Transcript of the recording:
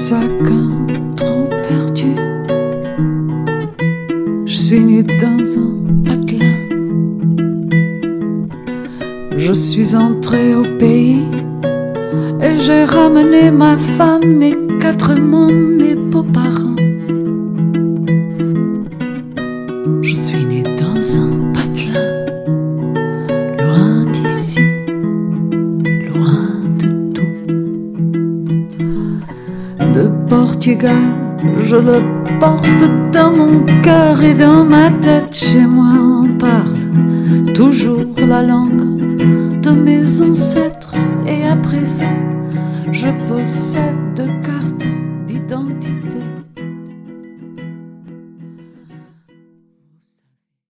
sac trop perdu. Je suis né dans un patelin. Je suis entré au pays et j'ai ramené ma femme et 4 mômes, mes beaux-parents. Je suis né dans un patelin, loin d'ici, loin de tout. De Portugal, je le porte dans mon cœur et dans ma tête. Chez moi on parle toujours la langue de mes ancêtres. Et à présent, je possède 2 cartes d'identité.